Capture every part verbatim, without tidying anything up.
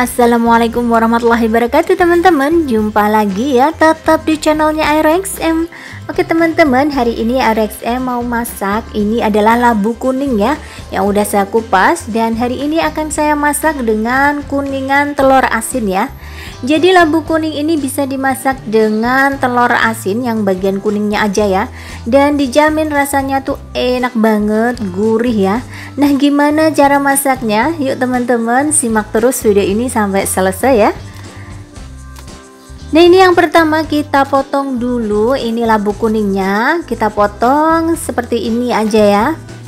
Assalamualaikum warahmatullahi wabarakatuh teman-teman. Jumpa lagi ya, tetap di channelnya AirXM. Oke teman-teman, hari ini AirXM mau masak. Ini adalah labu kuning ya, yang udah saya kupas. Dan hari ini akan saya masak dengan kuningan telur asin ya. Jadi labu kuning ini bisa dimasak dengan telur asin yang bagian kuningnya aja ya. Dan dijamin rasanya tuh enak banget, gurih ya. Nah, gimana cara masaknya? Yuk teman-teman, simak terus video ini sampai selesai ya. Nah, ini yang pertama kita potong dulu. Ini labu kuningnya, kita potong seperti ini aja ya.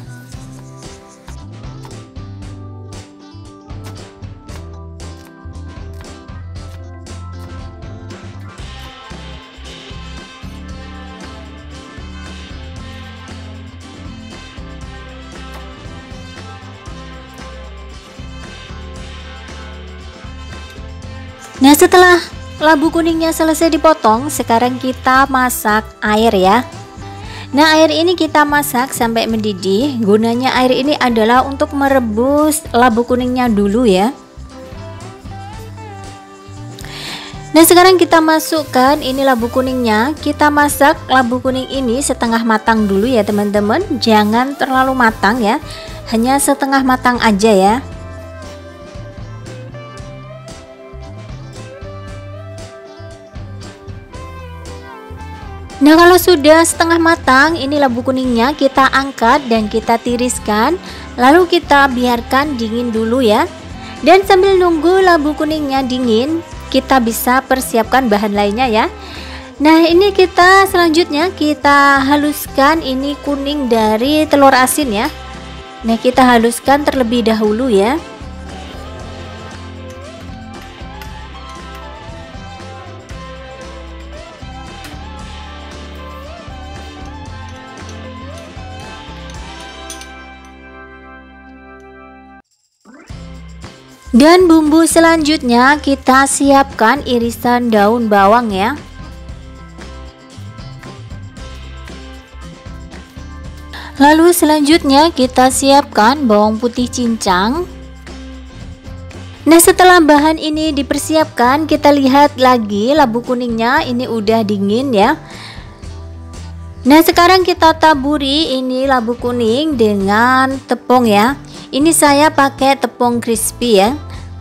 Nah, setelah labu kuningnya selesai dipotong, sekarang kita masak air ya. Nah, air ini kita masak sampai mendidih. Gunanya air ini adalah untuk merebus labu kuningnya dulu ya. Nah, sekarang kita masukkan ini labu kuningnya. Kita masak labu kuning ini setengah matang dulu ya teman-teman. Jangan terlalu matang ya, hanya setengah matang aja ya. Nah, kalau sudah setengah matang, ini labu kuningnya kita angkat dan kita tiriskan, lalu kita biarkan dingin dulu ya. Dan sambil nunggu labu kuningnya dingin, kita bisa persiapkan bahan lainnya ya. Nah, ini kita selanjutnya kita haluskan ini kuning dari telur asin ya. Nah, kita haluskan terlebih dahulu ya. Dan bumbu selanjutnya kita siapkan irisan daun bawang ya. Lalu selanjutnya kita siapkan bawang putih cincang. Nah, setelah bahan ini dipersiapkan, kita lihat lagi labu kuningnya ini udah dingin ya. Nah, sekarang kita taburi ini labu kuning dengan tepung ya. Ini saya pakai tepung crispy ya.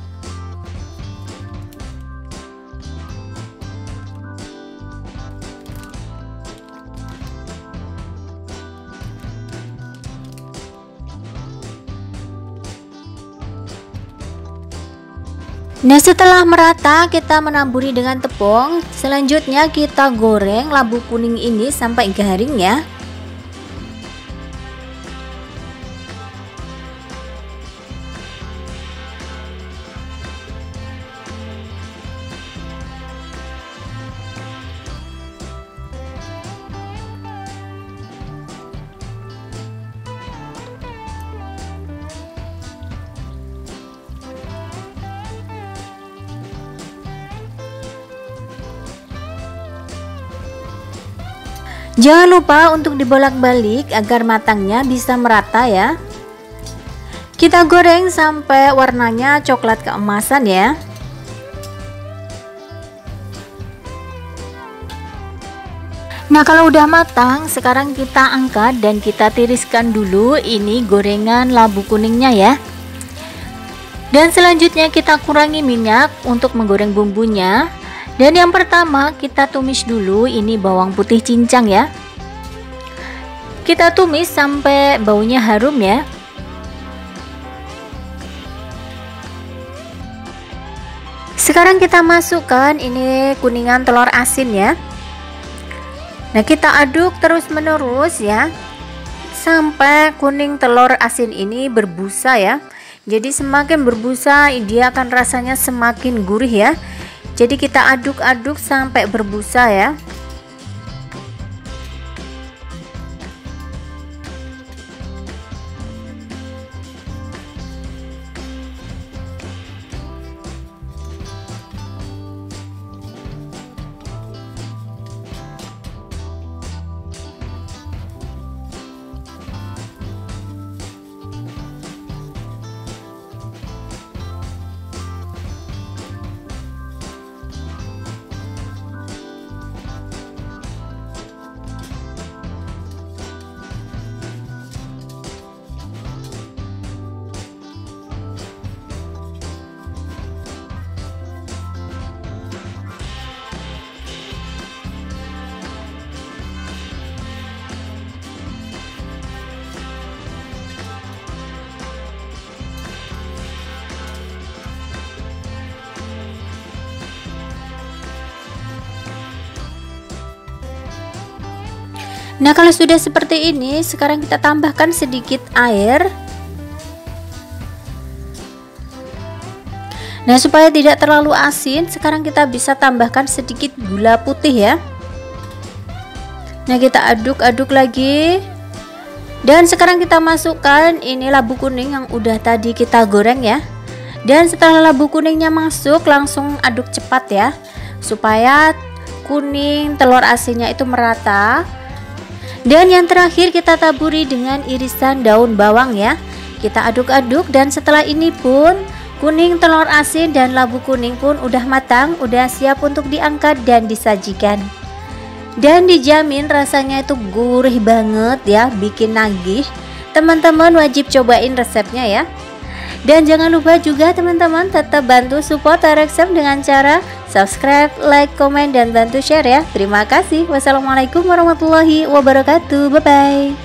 Nah, setelah merata kita menaburi dengan tepung. Selanjutnya kita goreng labu kuning ini sampai garing ya. Jangan lupa untuk dibolak-balik agar matangnya bisa merata ya. Kita goreng sampai warnanya coklat keemasan ya. Nah, kalau udah matang, sekarang kita angkat dan kita tiriskan dulu ini gorengan labu kuningnya ya. Dan selanjutnya kita kurangi minyak untuk menggoreng bumbunya. Dan yang pertama kita tumis dulu ini bawang putih cincang ya. Kita tumis sampai baunya harum ya. Sekarang kita masukkan ini kuningan telur asin ya. Nah, kita aduk terus menerus ya, sampai kuning telur asin ini berbusa ya. Jadi semakin berbusa dia akan rasanya semakin gurih ya. Jadi kita aduk-aduk sampai berbusa ya. Nah, kalau sudah seperti ini, sekarang kita tambahkan sedikit air. Nah, supaya tidak terlalu asin, sekarang kita bisa tambahkan sedikit gula putih ya. Nah, kita aduk-aduk lagi. Dan sekarang kita masukkan ini labu kuning yang udah tadi kita goreng ya. Dan setelah labu kuningnya masuk, langsung aduk cepat ya, supaya kuning telur asinnya itu merata. Dan yang terakhir kita taburi dengan irisan daun bawang ya. Kita aduk-aduk, dan setelah ini pun kuning telur asin dan labu kuning pun udah matang, udah siap untuk diangkat dan disajikan. Dan dijamin rasanya itu gurih banget ya, bikin nagih. Teman-teman wajib cobain resepnya ya. Dan jangan lupa juga teman-teman tetap bantu support Areksem dengan cara subscribe, like, komen, dan bantu share ya. Terima kasih. Wassalamualaikum warahmatullahi wabarakatuh. Bye-bye.